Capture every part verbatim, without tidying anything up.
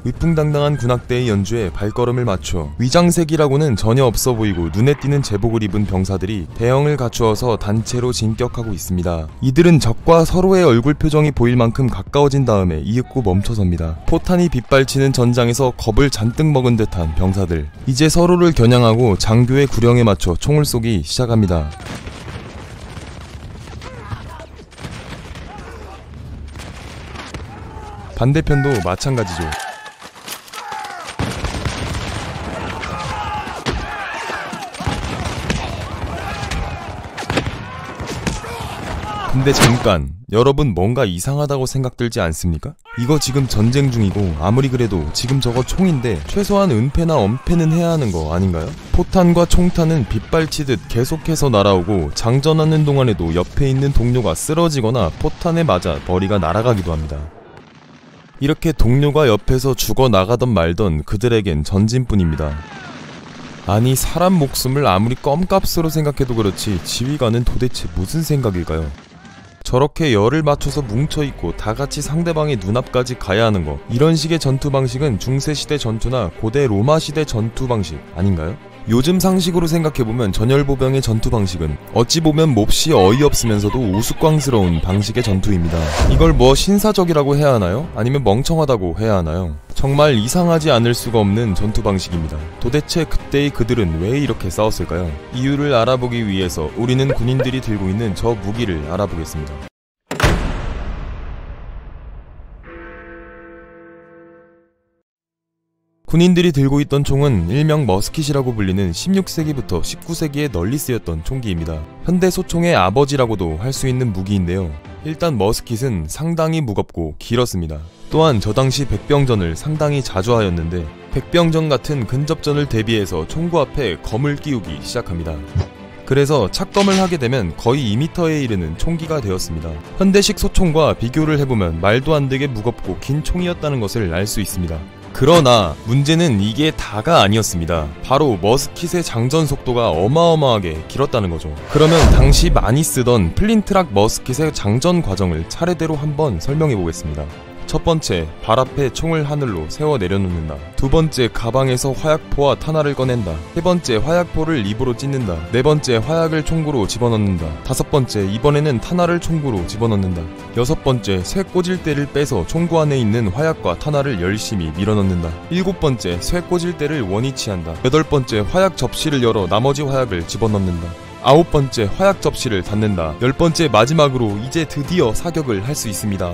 위풍당당한 군악대의 연주에 발걸음을 맞춰 위장색이라고는 전혀 없어 보이고 눈에 띄는 제복을 입은 병사들이 대형을 갖추어서 단체로 진격하고 있습니다. 이들은 적과 서로의 얼굴 표정이 보일 만큼 가까워진 다음에 이윽고 멈춰섭니다. 포탄이 빗발치는 전장에서 겁을 잔뜩 먹은 듯한 병사들, 이제 서로를 겨냥하고 장교의 구령에 맞춰 총을 쏘기 시작합니다. 반대편도 마찬가지죠. 근데 잠깐, 여러분 뭔가 이상하다고 생각들지 않습니까? 이거 지금 전쟁 중이고 아무리 그래도 지금 저거 총인데 최소한 은폐나 엄폐는 해야 하는 거 아닌가요? 포탄과 총탄은 빗발치듯 계속해서 날아오고 장전하는 동안에도 옆에 있는 동료가 쓰러지거나 포탄에 맞아 머리가 날아가기도 합니다. 이렇게 동료가 옆에서 죽어나가던 말던 그들에겐 전진뿐입니다. 아니, 사람 목숨을 아무리 껌값으로 생각해도 그렇지 지휘관은 도대체 무슨 생각일까요? 저렇게 열을 맞춰서 뭉쳐있고 다같이 상대방의 눈앞까지 가야 하는 거, 이런 식의 전투 방식은 중세시대 전투나 고대 로마시대 전투 방식 아닌가요? 요즘 상식으로 생각해보면 전열보병의 전투 방식은 어찌보면 몹시 어이없으면서도 우스꽝스러운 방식의 전투입니다. 이걸 뭐 신사적이라고 해야 하나요? 아니면 멍청하다고 해야 하나요? 정말 이상하지 않을 수가 없는 전투 방식입니다. 도대체 그때의 그들은 왜 이렇게 싸웠을까요? 이유를 알아보기 위해서 우리는 군인들이 들고 있는 저 무기를 알아보겠습니다. 군인들이 들고 있던 총은 일명 머스킷이라고 불리는 십육 세기부터 십구 세기에 널리 쓰였던 총기입니다. 현대 소총의 아버지라고도 할 수 있는 무기인데요. 일단 머스킷은 상당히 무겁고 길었습니다. 또한 저 당시 백병전을 상당히 자주 하였는데 백병전 같은 근접전을 대비해서 총구 앞에 검을 끼우기 시작합니다. 그래서 착검을 하게 되면 거의 이 미터에 이르는 총기가 되었습니다. 현대식 소총과 비교를 해보면 말도 안 되게 무겁고 긴 총이었다는 것을 알 수 있습니다. 그러나 문제는 이게 다가 아니었습니다. 바로 머스킷의 장전 속도가 어마어마하게 길었다는 거죠. 그러면 당시 많이 쓰던 플린트락 머스킷의 장전 과정을 차례대로 한번 설명해 보겠습니다. 첫 번째, 발 앞에 총을 하늘로 세워 내려놓는다. 두 번째, 가방에서 화약포와 탄화를 꺼낸다. 세 번째, 화약포를 입으로 찢는다. 네 번째, 화약을 총구로 집어넣는다. 다섯 번째, 이번에는 탄화를 총구로 집어넣는다. 여섯 번째, 쇠 꽂을대를 빼서 총구 안에 있는 화약과 탄화를 열심히 밀어넣는다. 일곱 번째, 쇠 꽂을대를 원위치한다. 여덟 번째, 화약 접시를 열어 나머지 화약을 집어넣는다. 아홉 번째, 화약 접시를 닫는다. 열 번째, 마지막으로 이제 드디어 사격을 할 수 있습니다.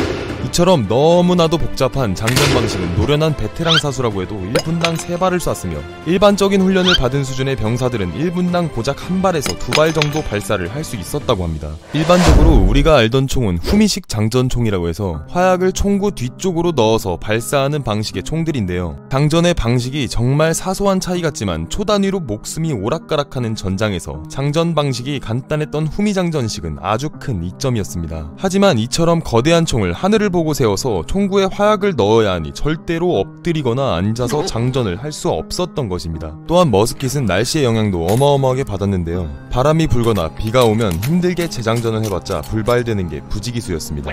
이처럼 너무나도 복잡한 장전 방식은 노련한 베테랑 사수라고 해도 일 분당 세 발을 쐈으며 일반적인 훈련을 받은 수준의 병사들은 일 분당 고작 한 발에서 두 발 정도 발사를 할 수 있었다고 합니다. 일반적으로 우리가 알던 총은 후미식 장전총이라고 해서 화약을 총구 뒤쪽으로 넣어서 발사하는 방식의 총들인데요. 장전의 방식이 정말 사소한 차이 같지만 초단위로 목숨이 오락가락하는 전장에서 장전 방식이 간단했던 후미장전식은 아주 큰 이점이었습니다. 하지만 이처럼 거대한 총을 하늘을 보고 세워서 총구에 화약을 넣어야 하니 절대로 엎드리거나 앉아서 장전을 할 수 없었던 것입니다. 또한 머스킷은 날씨의 영향도 어마어마하게 받았는데요. 바람이 불거나 비가 오면 힘들게 재장전을 해봤자 불발되는 게 부지기수였습니다.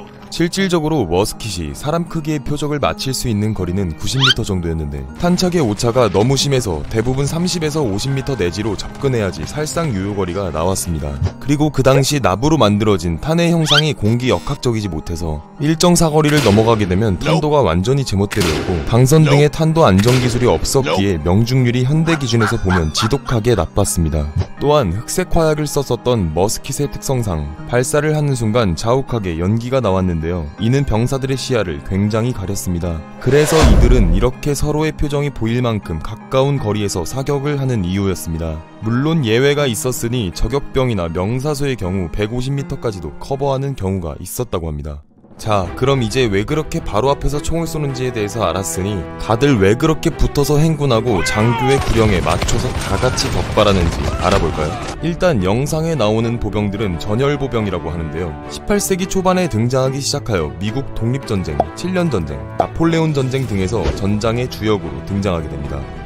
실질적으로 머스킷이 사람 크기의 표적을 맞힐 수 있는 거리는 구십 미터 정도였는데 탄착의 오차가 너무 심해서 대부분 삼십에서 오십 미터 내지로 접근해야지 살상 유효거리가 나왔습니다. 그리고 그 당시 납으로 만들어진 탄의 형상이 공기 역학적이지 못해서 일정 사거리를 넘어가게 되면 탄도가 완전히 제멋대로였고 방선 등의 탄도 안정 기술이 없었기에 명중률이 현대 기준에서 보면 지독하게 나빴습니다. 또한 흑색 화약을 썼었던 머스킷의 특성상 발사를 하는 순간 자욱하게 연기가 나왔는데요. 이는 병사들의 시야를 굉장히 가렸습니다. 그래서 이들은 이렇게 서로의 표정이 보일 만큼 가까운 거리에서 사격을 하는 이유였습니다. 물론 예외가 있었으니 저격병이나 명사수의 경우 백오십 미터까지도 커버하는 경우가 있었다고 합니다. 자, 그럼 이제 왜 그렇게 바로 앞에서 총을 쏘는지에 대해서 알았으니 다들 왜 그렇게 붙어서 행군하고 장교의 구령에 맞춰서 다같이 격발하는지 알아볼까요? 일단 영상에 나오는 보병들은 전열보병이라고 하는데요. 십팔 세기 초반에 등장하기 시작하여 미국 독립전쟁, 칠 년 전쟁, 나폴레온 전쟁 등에서 전장의 주역으로 등장하게 됩니다.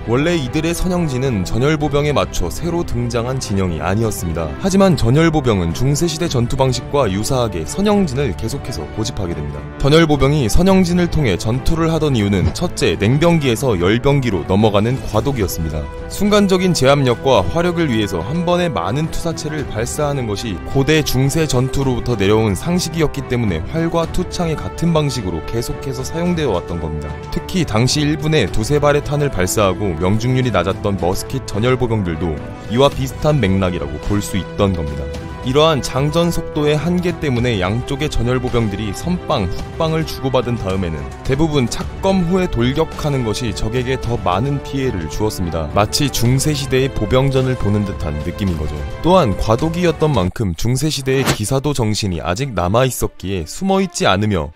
원래 이들의 선영진은 전열보병에 맞춰 새로 등장한 진영이 아니었습니다. 하지만 전열보병은 중세시대 전투 방식과 유사하게 선영진을 계속해서 고집하게 됩니다. 전열보병이 선영진을 통해 전투를 하던 이유는 첫째, 냉병기에서 열병기로 넘어가는 과도기였습니다. 순간적인 제압력과 화력을 위해서 한 번에 많은 투사체를 발사하는 것이 고대 중세 전투로부터 내려온 상식이었기 때문에 활과 투창의 같은 방식으로 계속해서 사용되어 왔던 겁니다. 특히 당시 일 분에 두세 발의 탄을 발사하고 명중률이 낮았던 머스킷 전열보병들도 이와 비슷한 맥락이라고 볼 수 있던 겁니다. 이러한 장전 속도의 한계 때문에 양쪽의 전열보병들이 선빵, 훅빵을 주고받은 다음에는 대부분 착검 후에 돌격하는 것이 적에게 더 많은 피해를 주었습니다. 마치 중세시대의 보병전을 보는 듯한 느낌인 거죠. 또한 과도기였던 만큼 중세시대의 기사도 정신이 아직 남아있었기에 숨어있지 않으며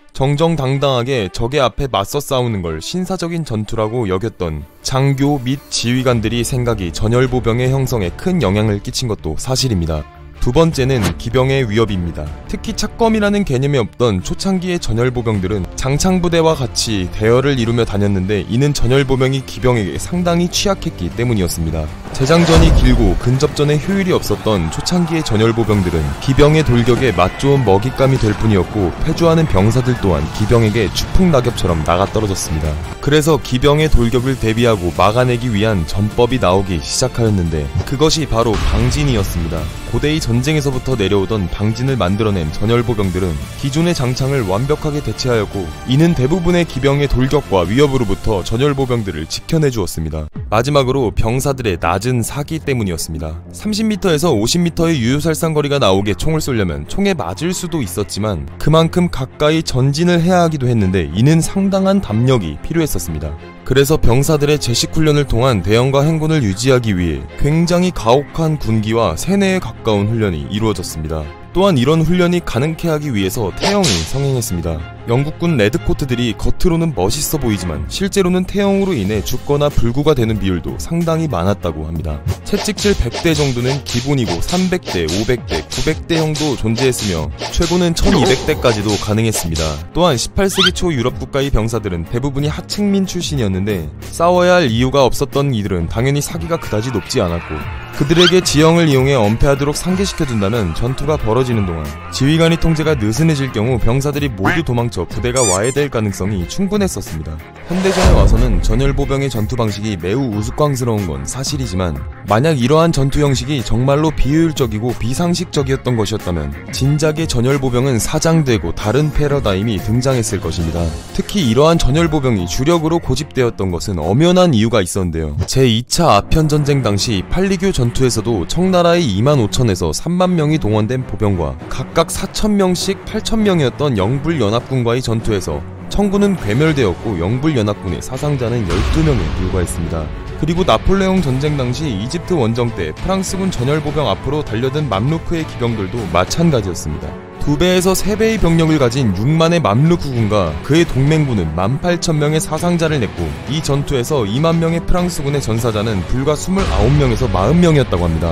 정정당당하게 적의 앞에 맞서 싸우는 걸 신사적인 전투라고 여겼던 장교 및 지휘관들이 생각이 전열보병의 형성에 큰 영향을 끼친 것도 사실입니다. 두 번째는 기병의 위협입니다. 특히 착검이라는 개념이 없던 초창기의 전열보병들은 장창부대와 같이 대열을 이루며 다녔는데 이는 전열보병이 기병에게 상당히 취약했기 때문이었습니다. 재장전이 길고 근접전에 효율이 없었던 초창기의 전열보병들은 기병의 돌격에 맛좋은 먹잇감이 될 뿐이었고 패주하는 병사들 또한 기병에게 추풍낙엽처럼 나가떨어졌습니다. 그래서 기병의 돌격을 대비하고 막아내기 위한 전법이 나오기 시작하였는데 그것이 바로 방진이었습니다. 고대의 전쟁에서부터 내려오던 방진을 만들어낸 전열보병들은 기존의 장창을 완벽하게 대체하였고 이는 대부분의 기병의 돌격과 위협으로부터 전열보병들을 지켜내 주었습니다. 마지막으로 병사들의 낮은 사기 때문이었습니다. 삼십 미터에서 오십 미터의 유효살상거리가 나오게 총을 쏘려면 총에 맞을 수도 있었지만 그만큼 가까이 전진을 해야 하기도 했는데 이는 상당한 담력이 필요했었습니다. 그래서 병사들의 제식훈련을 통한 대형과 행군을 유지하기 위해 굉장히 가혹한 군기와 세뇌에 가까운 훈련이 이루어졌습니다. 또한 이런 훈련이 가능케 하기 위해서 태형이 성행했습니다. 영국군 레드코트들이 겉으로는 멋있어 보이지만 실제로는 태형으로 인해 죽거나 불구가 되는 비율도 상당히 많았다고 합니다. 채찍질 백 대 정도는 기본이고 삼백 대, 오백 대, 구백 대형도 존재했으며 최고는 천이백 대까지도 가능했습니다. 또한 십팔 세기 초 유럽 국가의 병사들은 대부분이 하층민 출신이었는데 싸워야 할 이유가 없었던 이들은 당연히 사기가 그다지 높지 않았고 그들에게 지형을 이용해 엄폐하도록 상계시켜둔다면 전투가 벌어지는 동안 지휘관의 통제가 느슨해질 경우 병사들이 모두 도망쳐 부대가 와해될 가능성이 충분했었습니다. 현대전에 와서는 전열보병의 전투 방식이 매우 우스꽝스러운 건 사실이지만 만약 이러한 전투 형식이 정말로 비효율적이고 비상식적이었던 것이었다면 진작에 전열보병은 사장되고 다른 패러다임이 등장했을 것입니다. 특히 이러한 전열보병이 주력으로 고집되었던 것은 엄연한 이유가 있었는데요. 제이 차 아편전쟁 당시 팔리교 전투에서도 청나라의 이만 오천에서 삼만 명이 동원된 보병과 각각 사천 명씩 팔천 명이었던 영불연합군과의 전투에서 청군은 괴멸되었고 영불연합군의 사상자는 열두 명에 불과했습니다. 그리고 나폴레옹 전쟁 당시 이집트 원정 때 프랑스군 전열보병 앞으로 달려든 맘루크의 기병들도 마찬가지였습니다. 두 배에서 세 배의 병력을 가진 육만의 맘루크군과 그의 동맹군은 만 팔천 명의 사상자를 냈고 이 전투에서 이만 명의 프랑스군의 전사자는 불과 이십구 명에서 사십 명이었다고 합니다.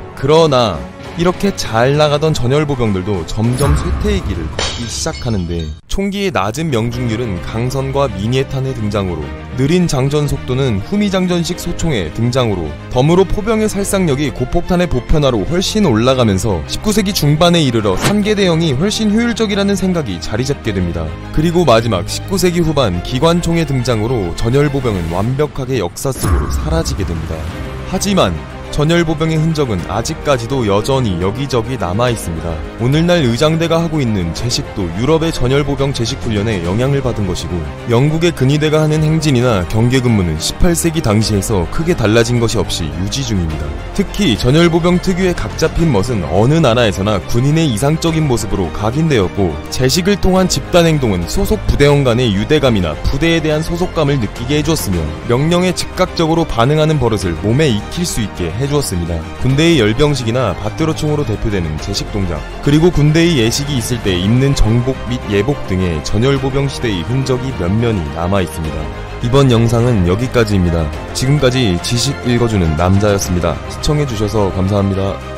그러나 이렇게 잘 나가던 전열보병들도 점점 쇠퇴의 길을 걷기 시작하는데 총기의 낮은 명중률은 강선과 미니에탄의 등장으로 느린 장전 속도는 후미장전식 소총의 등장으로 덤으로 포병의 살상력이 고폭탄의 보편화로 훨씬 올라가면서 십구 세기 중반에 이르러 산계대형이 훨씬 효율적이라는 생각이 자리잡게 됩니다. 그리고 마지막 십구 세기 후반 기관총의 등장으로 전열보병은 완벽하게 역사 속으로 사라지게 됩니다. 하지만 전열보병의 흔적은 아직까지도 여전히 여기저기 남아있습니다. 오늘날 의장대가 하고 있는 제식도 유럽의 전열보병 제식훈련에 영향을 받은 것이고 영국의 근위대가 하는 행진이나 경계근무는 십팔 세기 당시에서 크게 달라진 것이 없이 유지 중입니다. 특히 전열보병 특유의 각 잡힌 멋은 어느 나라에서나 군인의 이상적인 모습으로 각인되었고 제식을 통한 집단행동은 소속 부대원 간의 유대감이나 부대에 대한 소속감을 느끼게 해주었으며 명령에 즉각적으로 반응하는 버릇을 몸에 익힐 수 있게 해주었습니다. 군대의 열병식이나 밭드로총으로 대표되는 제식 동작, 그리고 군대의 예식이 있을 때 입는 정복 및 예복 등의 전열보병 시대의 흔적이 면면이 남아있습니다. 이번 영상은 여기까지입니다. 지금까지 지식 읽어주는 남자였습니다. 시청해주셔서 감사합니다.